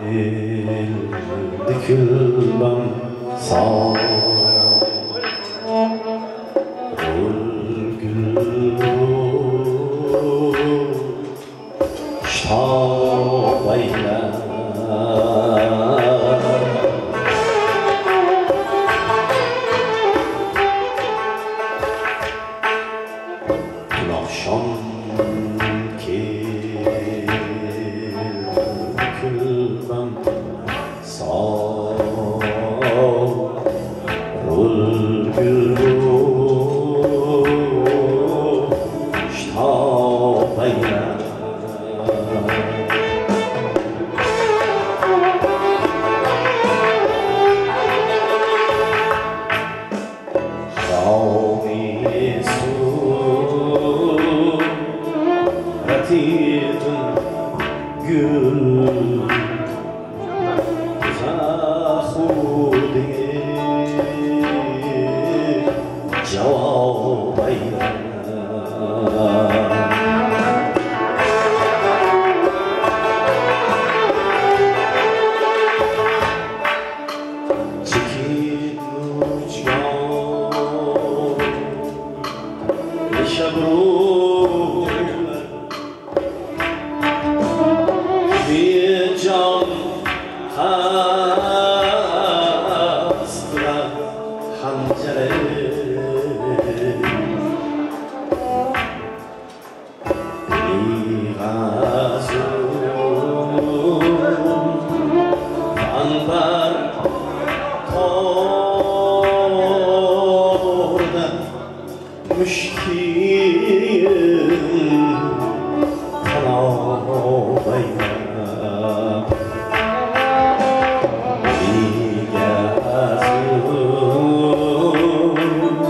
dikilmem sağ gül ştab eyle dün akşam ki dikilmem rul gül ştab eyle şavi suretidin gül جواب چکید روزگار شب رو بی جان هست و حنجره مشکین تناب اینا دیگه از اون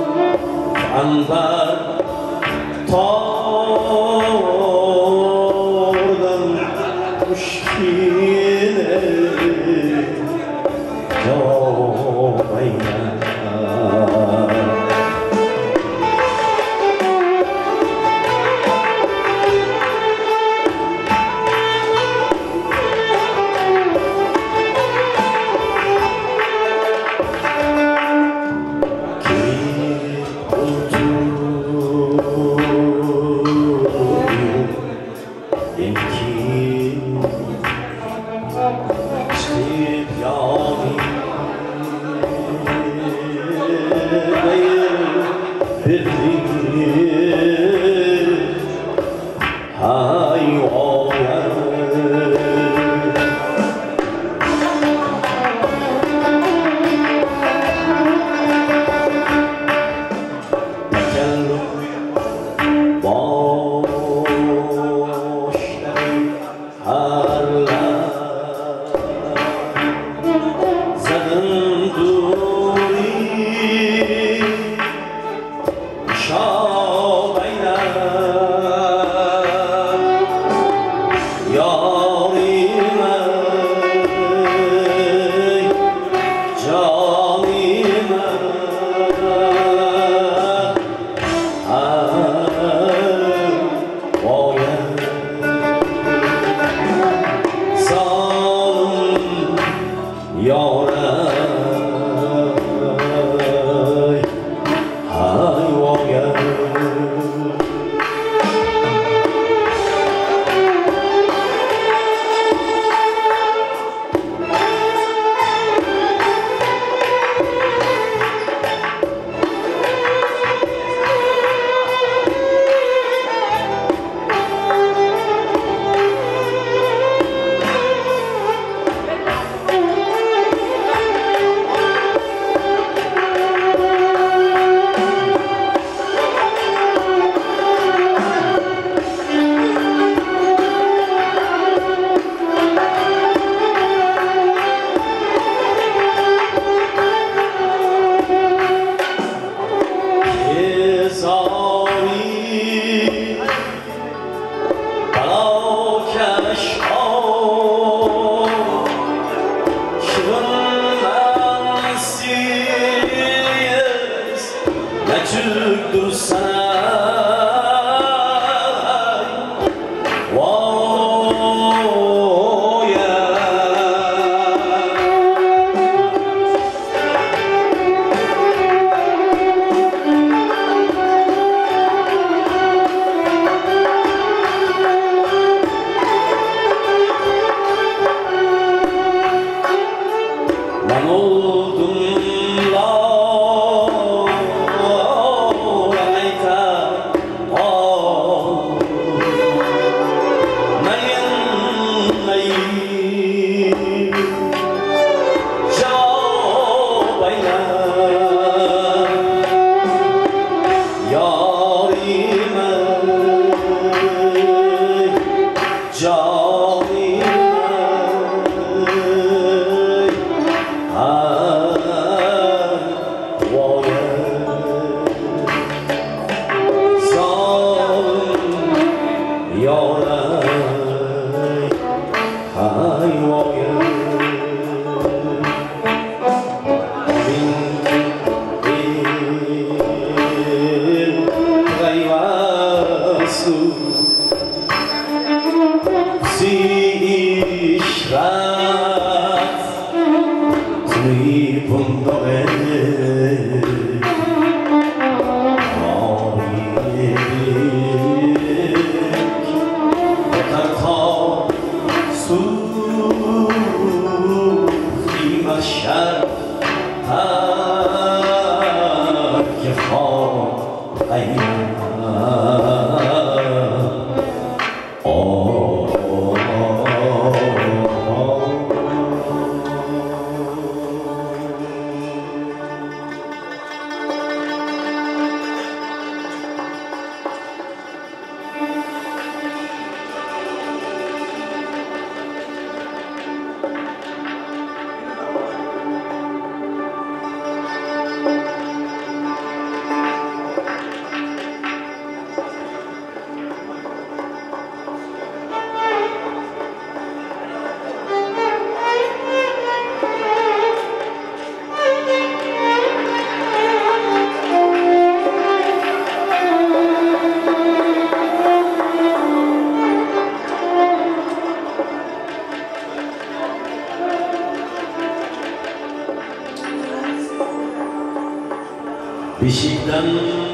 Beshikdan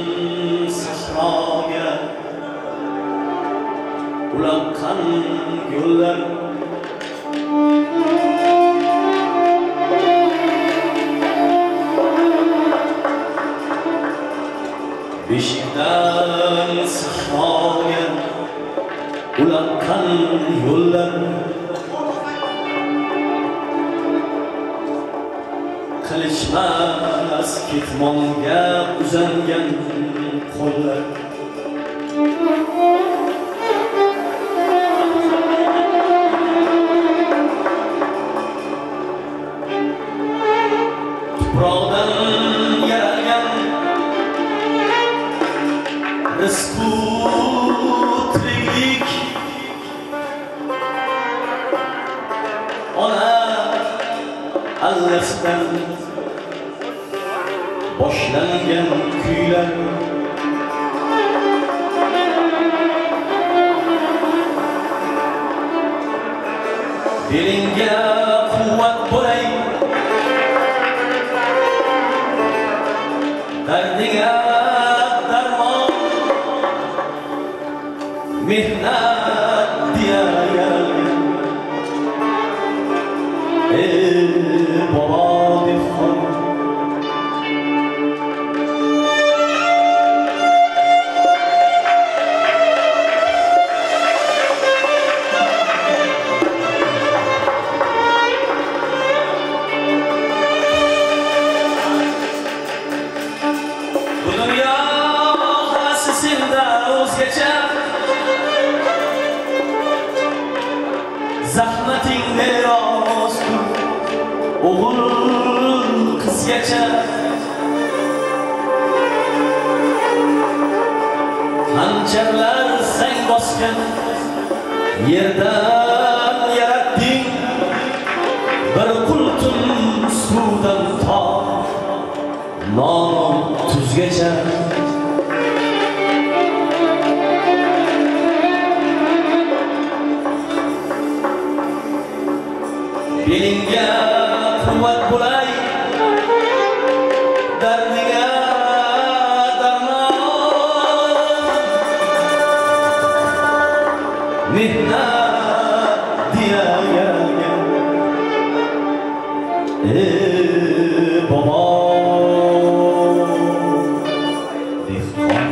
sahroga uloqqan yo'llar Beshikdan sahroga uloqqan yo'llar qilishmas ketmonga uzangan qo'llar tuproqdan yaralgan rizqu tiriklik ona allasidan boshlangan kuylar belingga quvvat bo'lay dardiga darmon mehnat deya yaralgan bobo dehqon zahmating merosdir o'g'il qizgacha hanjarlar sang bosgan yerdan yaratding bir qultum suvdan to non tuzgacha belingga quvvat bo'lay dardiga darmon mehnat deya yaralgan bobo dehqon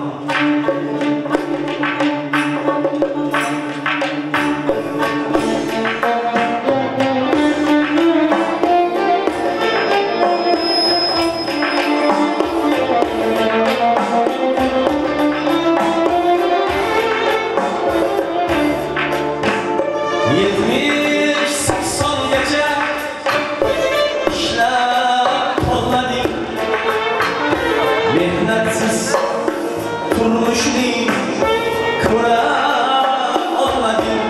mehnatsiz turmushni ko'ra olmadim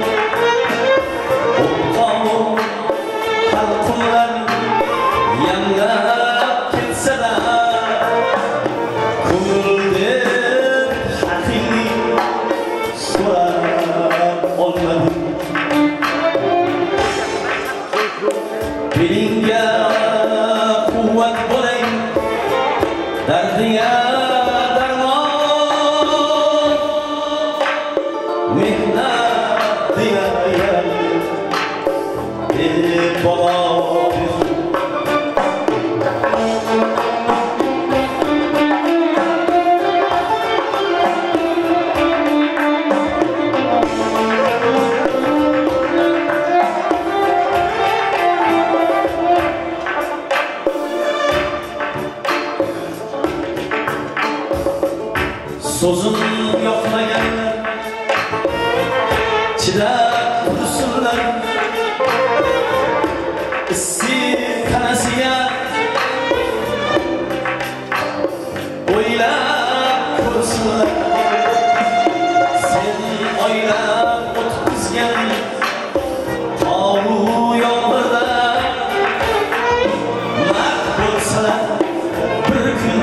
o'pqon xalqimlar yanglab ketsa-da ko'ngilda haqingni so'rab olmadim belingga quvvat bo'lay dardiga darmon mehnat deya yaralgan bobo Sözüm yoqmagan chidab tursunlar issiq tanasiga o'ylab ko'rsinlar sen oylab o'tkazgan tog'u yomg'irda mard bo'lsalar bir kun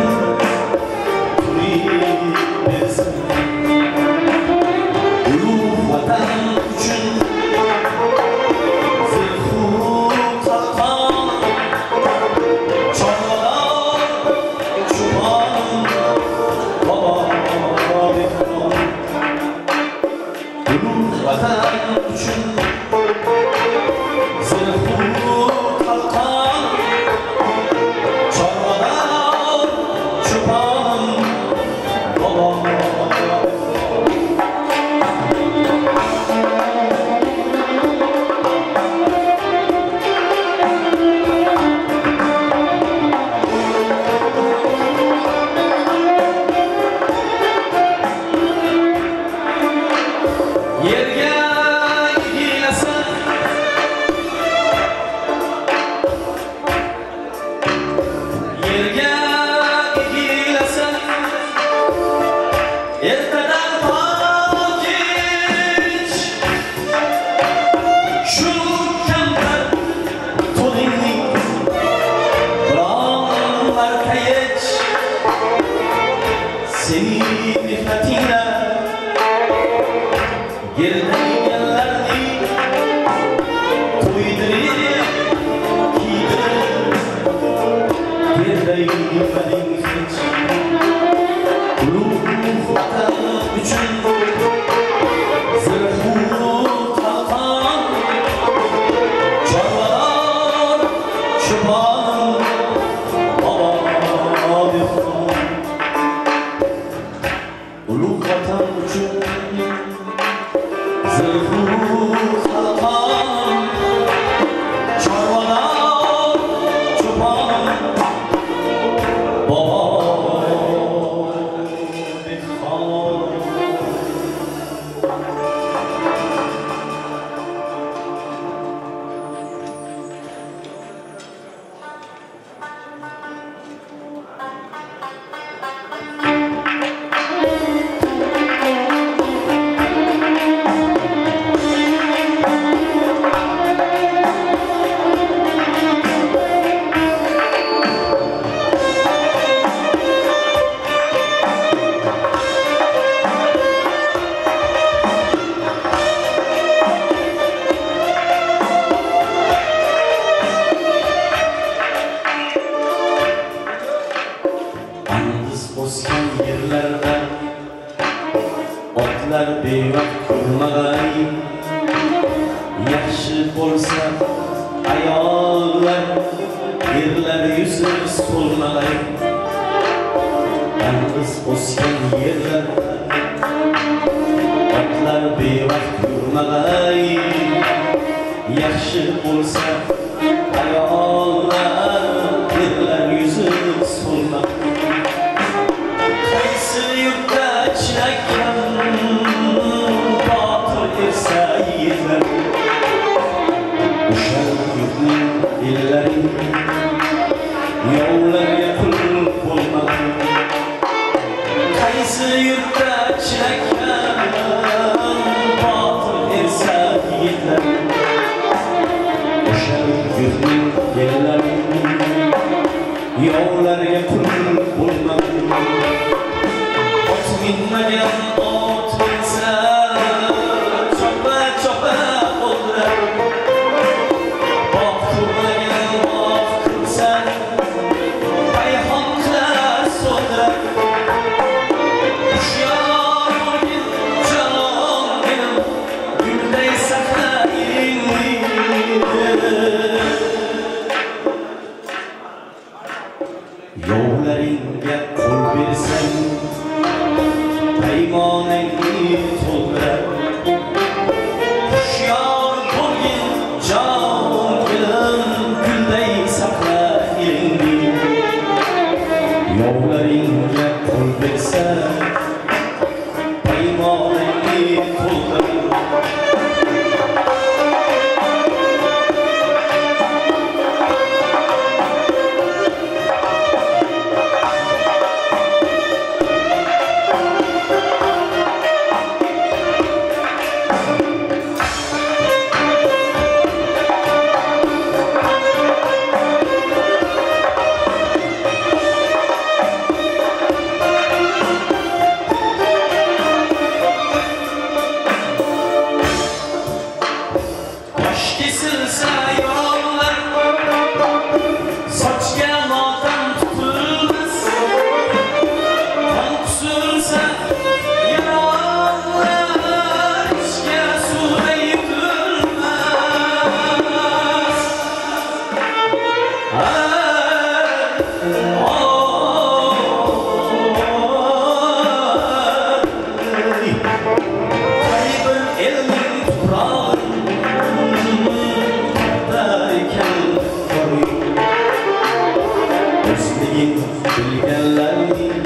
bilganlarning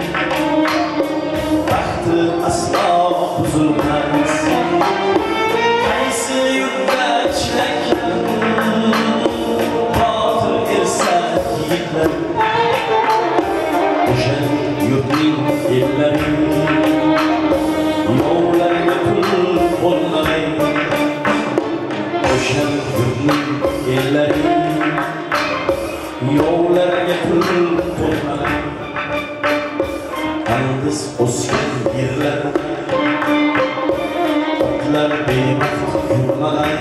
baxti aslo buzilmas. Qaysi yurtda chinakam botir ersa yigitlar, o'sha yurtning ellari yovlarga pul bo'lmay, o'sha yurtning ellari yovlarga pul bo'lmay, andiz o'sgan yerlar otlar bebaxt yurmay,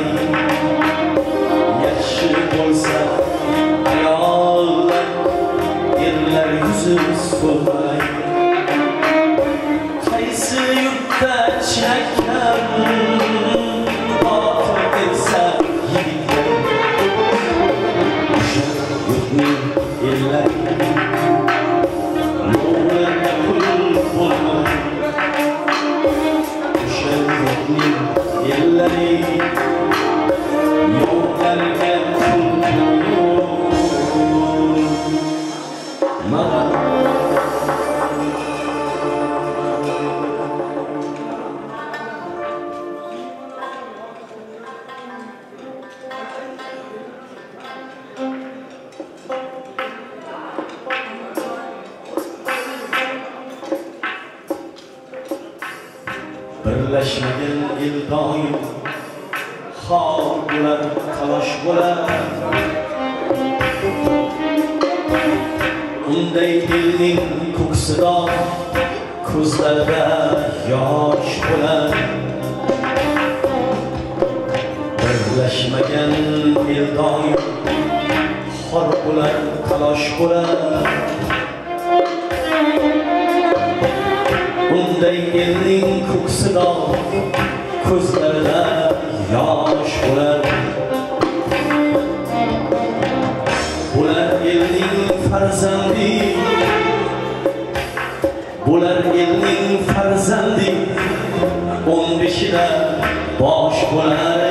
yaxshi bo'lsa ayollar erlar yuzi so'lmay. Qaysi yurtda chinakam botir ersa yigitlar, o'sha yurtning ellari yovlarga pul bo'lmay, o'sha yurtning ellari yovlarga pul bo'lmay. Birlashmagan el doim xor bo'lar, talosh bo'lar. Unday elning ko'ksida ko'zlarida yosh bo'lar. Birlashmagan el doim xor bo'lar, talosh bo'lar. Unday elning ko'ksida ko'zlarida yosh bo'lar. Bular elning farzandi, bular elning farzandi, 15da bosh bo'lar.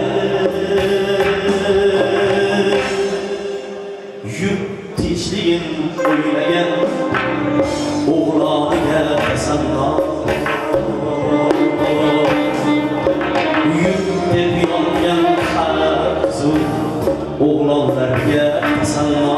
Yurt tinchligin o'ylagan o'g'loniga tasanno, yurt deb yongan qarzu o'g'lonlarga tasanno.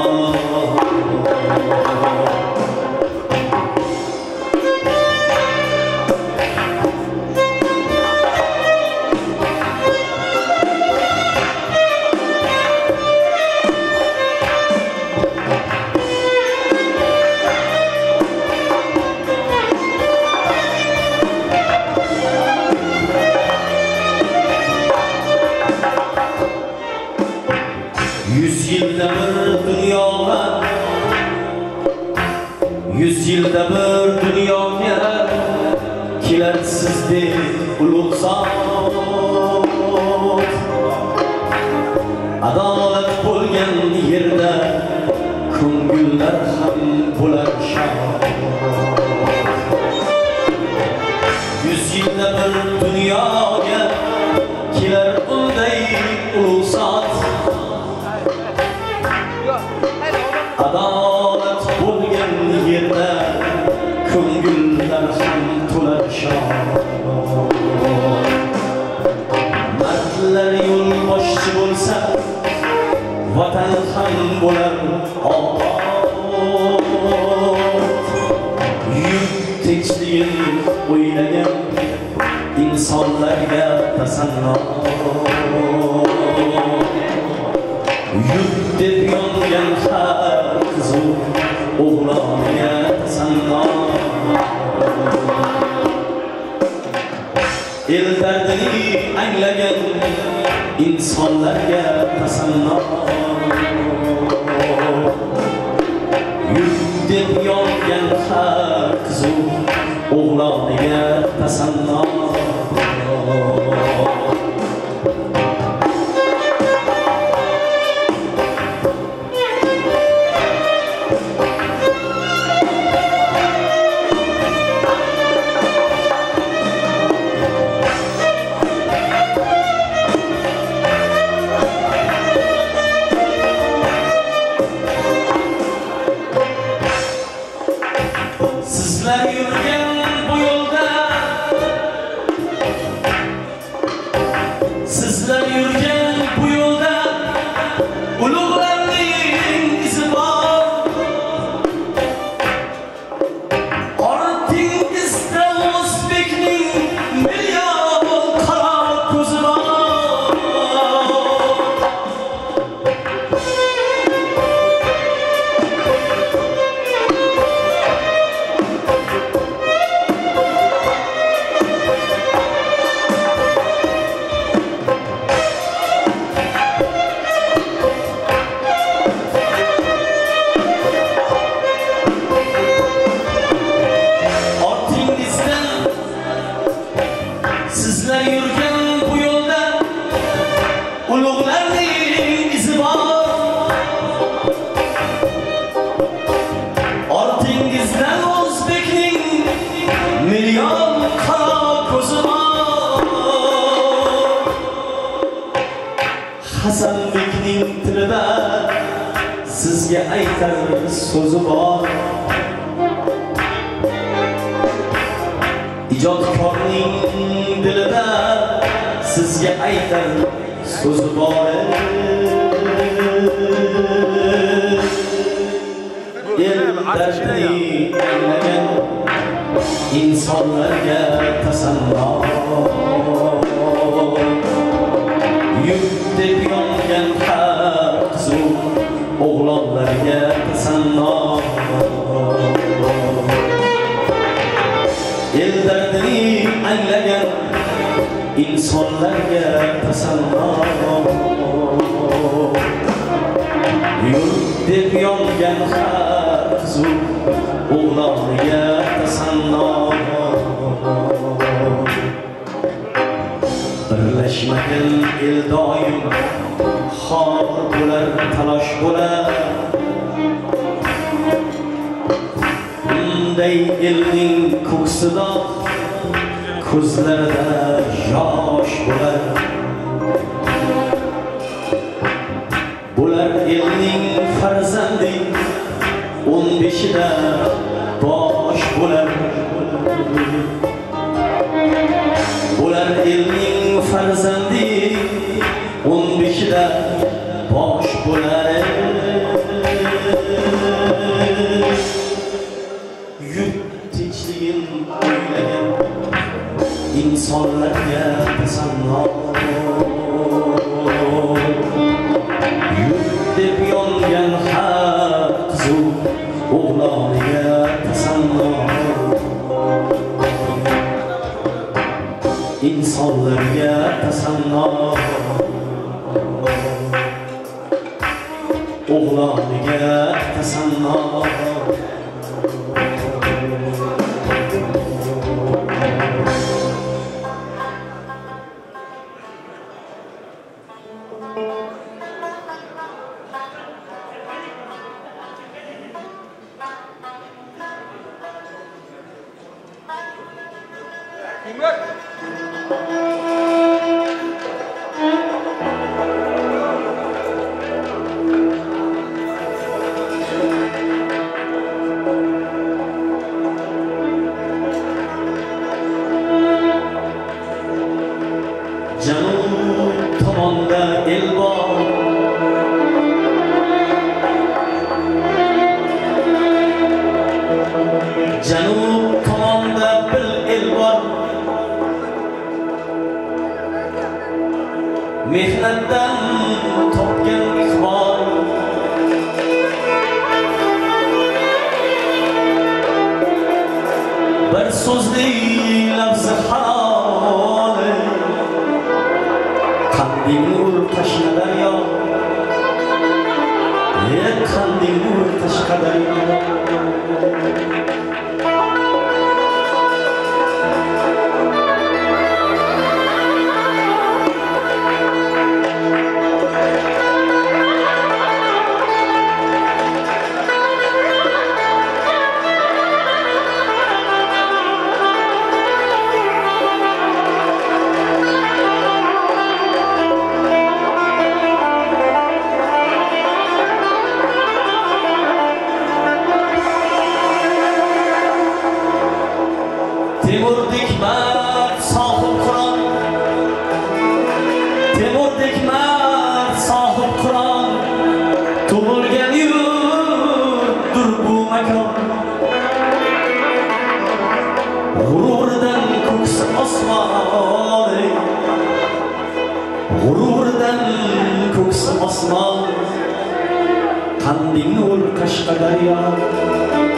Yılda bir dünyaya, 100 yılda bir dünyaya kelar sizdek ulug' zot. Adolat bo'lgan yerda ko'ngillar ham bo'lar shod. 100 yilda bir dunyoga kelar unday ulug' zot. Adolat bo'lgan yerda ko'ngillar ham to'lar shod. Mardlar yo'l boshchi bo'lsa, vatan ham bo'lar obod. Yurt tinchligin o'ylagan insonlarga tasanno, yurt deb yongan har qizu o'g'longa tasanno. El dardini anglagan insonlarga tasanno, yurt deb yongan har qizu o'g'loniga tasanno. Sizlar yurgan bu yo'lda, sizlar yurgan bu yo'lda ulug'larning izi bor. Ortingizda o'zbekning million qora ko'zi bor. Sizlar yurgan bu yo'lda ulug'larning izi bor. Ortingizdan o'zbekning million qora ko'zi bor. Hasanbekning tilida sizga aytar so'zi bor. İjodkorning dilida sizga aytar so'zi bor. El dardini anglagan insonlarga tasanno, yurt deb yongan har qizu o'g'lonlarga tasanno. El dardini anglagan insonlarga tasanno, yurt deb yongan har qizu o'g'lonlarga tasanno. Birlashmagan el doim xor bo'lar, talosh bo'lar. Bunday elning ko'ksida ko'zlarida yosh bo'lar. Bular elning farzandi 15ida bosh bo'lar. Bular elning farzandi 15ida bosh bo'lar. Tinchligin o'ylagan insonlarga tasanno, yurt deb yongan har qizu o'g'loniga tasanno. Insonlarga tasanno, o'g'loniga tasanno. Janub tomonda el bor, janub tomonda bil el bor. Mehnatdan topgan iqbol, bir so'zli lafzi halol. Qandingni tashna daryo, qandingni tashqa daryo. Temur Dikmat sohib Qur'on, Temur Dikmat sohib Qur'on, tug'ilgan yurtdir bu makon. G'ururdan ko'ksi osmon, g'ururdan ko'ksi osmon, qandiq nur Qashqadaryo.